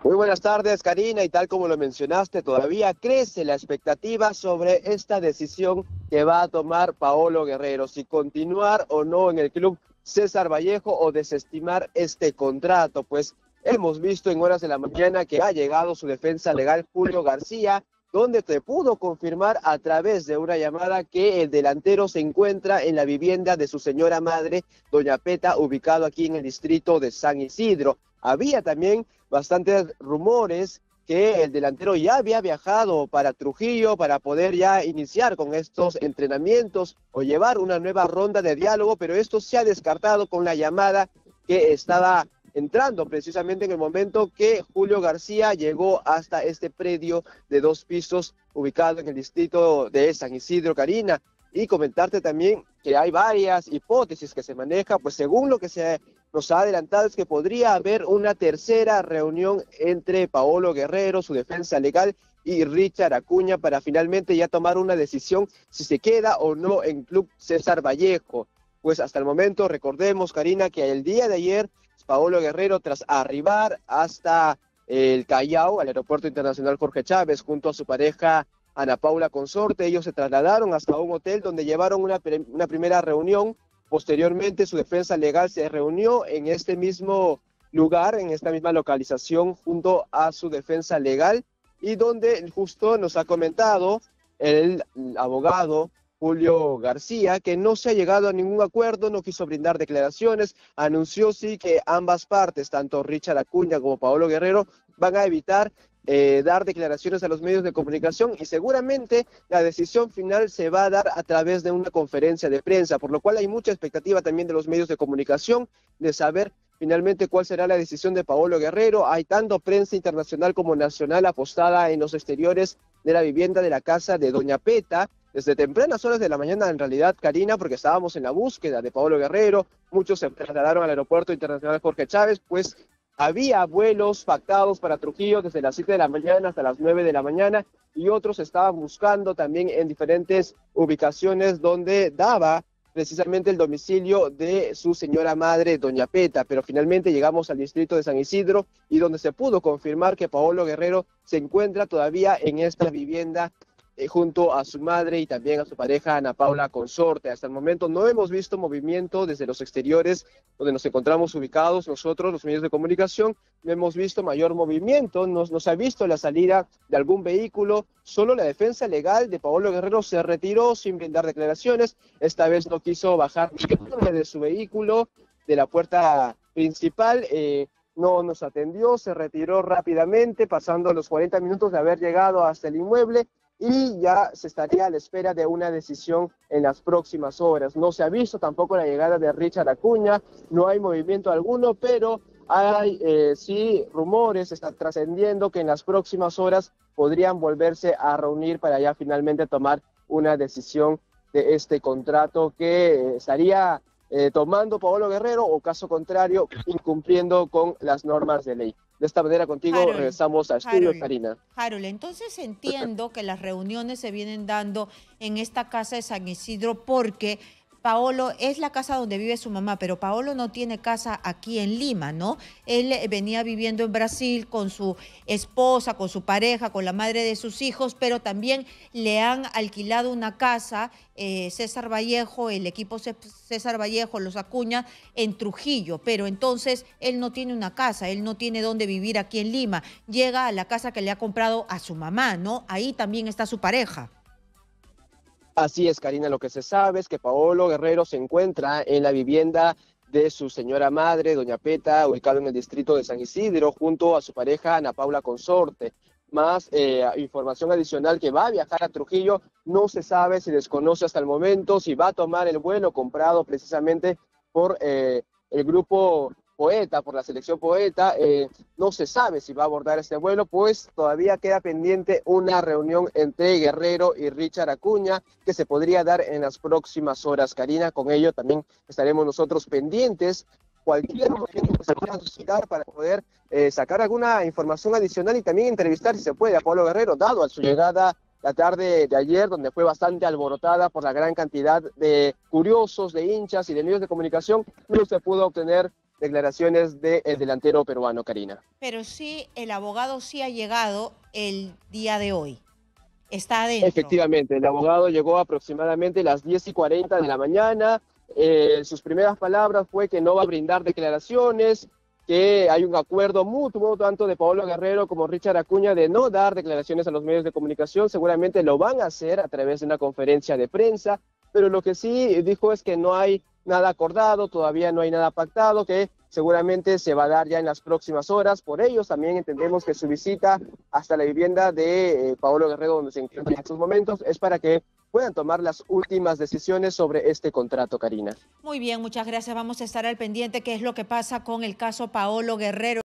Muy buenas tardes, Karina, y tal como lo mencionaste, todavía crece la expectativa sobre esta decisión que va a tomar Paolo Guerrero, si continuar o no en el club César Vallejo o desestimar este contrato, pues hemos visto en horas de la mañana que ha llegado su defensa legal Julio García, donde te pudo confirmar a través de una llamada que el delantero se encuentra en la vivienda de su señora madre, Doña Peta, ubicado aquí en el distrito de San Isidro. Había también bastantes rumores que el delantero ya había viajado para Trujillo para poder ya iniciar con estos entrenamientos o llevar una nueva ronda de diálogo, pero esto se ha descartado con la llamada que estaba entrando precisamente en el momento que Julio García llegó hasta este predio de 2 pisos ubicado en el distrito de San Isidro, Karina. Y comentarte también que hay varias hipótesis que se manejan, pues según lo que se nos ha adelantado es que podría haber una tercera reunión entre Paolo Guerrero, su defensa legal, y Richard Acuña para finalmente ya tomar una decisión si se queda o no en Club César Vallejo. Pues hasta el momento, recordemos, Karina, que el día de ayer Paolo Guerrero, tras arribar hasta el Callao, al Aeropuerto Internacional Jorge Chávez, junto a su pareja Ana Paula Consorte, ellos se trasladaron hasta un hotel donde llevaron una primera reunión. Posteriormente, su defensa legal se reunió en este mismo lugar, en esta misma localización, junto a su defensa legal, y donde justo nos ha comentado el abogado Julio García, que no se ha llegado a ningún acuerdo, no quiso brindar declaraciones, anunció sí que ambas partes, tanto Richard Acuña como Paolo Guerrero, van a evitar dar declaraciones a los medios de comunicación y seguramente la decisión final se va a dar a través de una conferencia de prensa, por lo cual hay mucha expectativa también de los medios de comunicación de saber finalmente cuál será la decisión de Paolo Guerrero. Hay tanto prensa internacional como nacional apostada en los exteriores de la vivienda de la casa de Doña Peta, desde tempranas horas de la mañana, en realidad, Karina, porque estábamos en la búsqueda de Paolo Guerrero, muchos se trasladaron al Aeropuerto Internacional Jorge Chávez, pues había vuelos pactados para Trujillo desde las 7 de la mañana hasta las 9 de la mañana y otros estaban buscando también en diferentes ubicaciones donde daba precisamente el domicilio de su señora madre, Doña Peta, pero finalmente llegamos al distrito de San Isidro y donde se pudo confirmar que Paolo Guerrero se encuentra todavía en esta vivienda junto a su madre y también a su pareja Ana Paula Consorte. Hasta el momento no hemos visto movimiento desde los exteriores donde nos encontramos ubicados nosotros, los medios de comunicación, no hemos visto mayor movimiento, no se ha visto la salida de algún vehículo, solo la defensa legal de Paolo Guerrero se retiró sin brindar declaraciones, esta vez no quiso bajar de su vehículo de la puerta principal, no nos atendió, se retiró rápidamente, pasando los 40 minutos de haber llegado hasta el inmueble, y ya se estaría a la espera de una decisión en las próximas horas. No se ha visto tampoco la llegada de Richard Acuña, no hay movimiento alguno, pero hay sí rumores, está trascendiendo que en las próximas horas podrían volverse a reunir para ya finalmente tomar una decisión de este contrato que estaría tomando Paolo Guerrero o caso contrario incumpliendo con las normas de ley. De esta manera contigo regresamos a estudio, Karina. Harold, entonces entiendo que las reuniones se vienen dando en esta casa de San Isidro porque Paolo es la casa donde vive su mamá, pero Paolo no tiene casa aquí en Lima, ¿no? Él venía viviendo en Brasil con su esposa, con su pareja, con la madre de sus hijos, pero también le han alquilado una casa, César Vallejo, el equipo César Vallejo, los Acuña, en Trujillo, pero entonces él no tiene una casa, él no tiene dónde vivir aquí en Lima, llega a la casa que le ha comprado a su mamá, ¿no? Ahí también está su pareja. Así es, Karina, lo que se sabe es que Paolo Guerrero se encuentra en la vivienda de su señora madre, Doña Peta, ubicado en el distrito de San Isidro, junto a su pareja Ana Paula Consorte. Más información adicional que va a viajar a Trujillo, no se sabe, se desconoce hasta el momento si va a tomar el vuelo comprado precisamente por el grupo Poeta, por la selección Poeta, no se sabe si va a abordar este vuelo, pues todavía queda pendiente una reunión entre Guerrero y Richard Acuña, que se podría dar en las próximas horas, Karina. Con ello también estaremos nosotros pendientes, cualquier momento que se pueda suscitar para poder sacar alguna información adicional y también entrevistar, si se puede, a Paolo Guerrero, dado a su llegada la tarde de ayer, donde fue bastante alborotada por la gran cantidad de curiosos, de hinchas y de medios de comunicación, no se pudo obtener declaraciones del delantero peruano, Karina. Pero sí, el abogado sí ha llegado el día de hoy. Está adentro. Efectivamente, el abogado llegó aproximadamente a las 10:40 de la mañana. Sus primeras palabras fue que no va a brindar declaraciones, que hay un acuerdo mutuo tanto de Paolo Guerrero como Richard Acuña de no dar declaraciones a los medios de comunicación. Seguramente lo van a hacer a través de una conferencia de prensa, pero lo que sí dijo es que no hay nada acordado, todavía no hay nada pactado, que seguramente se va a dar ya en las próximas horas. Por ello también entendemos que su visita hasta la vivienda de Paolo Guerrero, donde se encuentra en estos momentos, es para que puedan tomar las últimas decisiones sobre este contrato, Karina. Muy bien, muchas gracias. Vamos a estar al pendiente qué es lo que pasa con el caso Paolo Guerrero.